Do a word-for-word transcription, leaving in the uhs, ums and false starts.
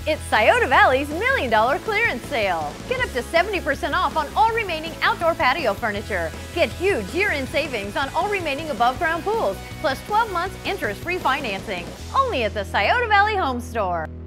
It's Scioto Valley's Million Dollar Clearance Sale. Get up to seventy percent off on all remaining outdoor patio furniture. Get huge year-end savings on all remaining above-ground pools, plus twelve months interest-free financing. Only at the Scioto Valley Home Store.